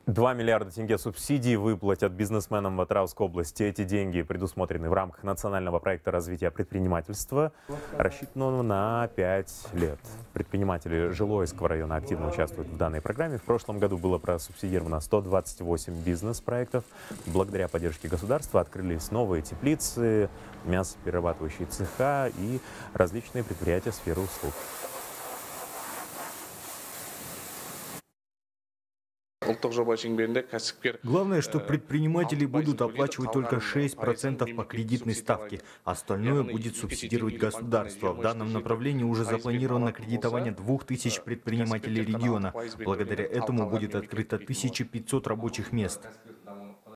2 миллиарда тенге субсидий выплатят бизнесменам в Атырауской области. Эти деньги предусмотрены в рамках национального проекта развития предпринимательства, рассчитанного на 5 лет. Предприниматели Жилойского района активно участвуют в данной программе. В прошлом году было просубсидировано 128 бизнес-проектов. Благодаря поддержке государства открылись новые теплицы, мясоперерабатывающие цеха и различные предприятия сферы услуг. Главное, что предприниматели будут оплачивать только 6% по кредитной ставке, остальное будет субсидировать государство. В данном направлении уже запланировано кредитование 2000 предпринимателей региона. Благодаря этому будет открыто 1500 рабочих мест.